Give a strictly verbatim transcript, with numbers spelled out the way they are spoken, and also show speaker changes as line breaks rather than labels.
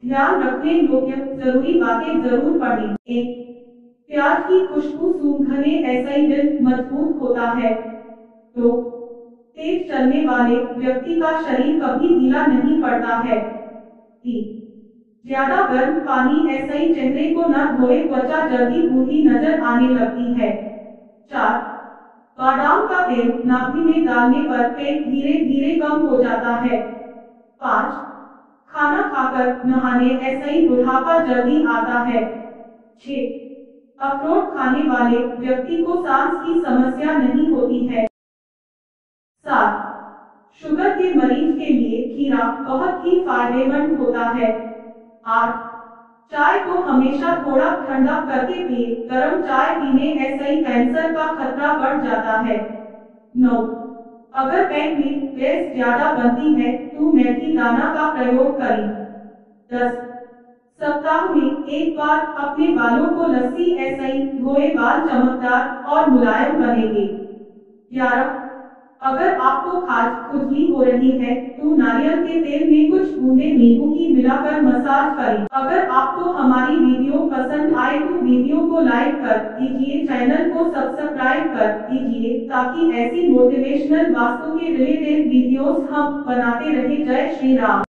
ध्यान रखने योग्य जरूरी बातें जरूर पढ़ें। एक, प्याज की खुशबू सूंघने ऐसा ही दिल मजबूत होता है। दो, तेज चलने वाले व्यक्ति का शरीर कभी ढीला नहीं पड़ता है। तीन, ज्यादा गर्म पानी ऐसा ही चेहरे को न धोए, त्वचा जल्दी बूढ़ी नजर आने लगती है। चार, बादाम का तेल नाभि में डालने पर पेट धीरे धीरे कम हो जाता है। पाँच, खाना खाकर नहाने ऐसा ही बुढ़ापा जल्दी आता है। छह, अखरोट खाने वाले व्यक्ति को सांस की समस्या नहीं होती है। सात, शुगर के मरीज के लिए खीरा बहुत ही फायदेमंद होता है। आठ, चाय को हमेशा थोड़ा ठंडा करके पिए, गर्म चाय पीने ऐसा ही कैंसर का खतरा बढ़ जाता है। नौ, अगर पेट में गैस ज्यादा बनती है तो मेथी दाना का प्रयोग करें। दस, सप्ताह में एक बार अपने बालों को लस्सी ऐसा ही धोए, बाल चमकदार और मुलायम बनेंगे। ग्यारह, अगर आपको खाज खुजली हो रही है तो नारियल के तेल में कुछ बूंदे नींबू की मिलाकर मसाज करें। अगर आपको हमारी वीडियो पसंद आए तो वीडियो को लाइक कर दीजिए, चैनल को सब्सक्राइब कर दीजिए ताकि ऐसी मोटिवेशनल वास्तु के रिलेटेड वीडियोस हम बनाते रहे। जय श्री राम।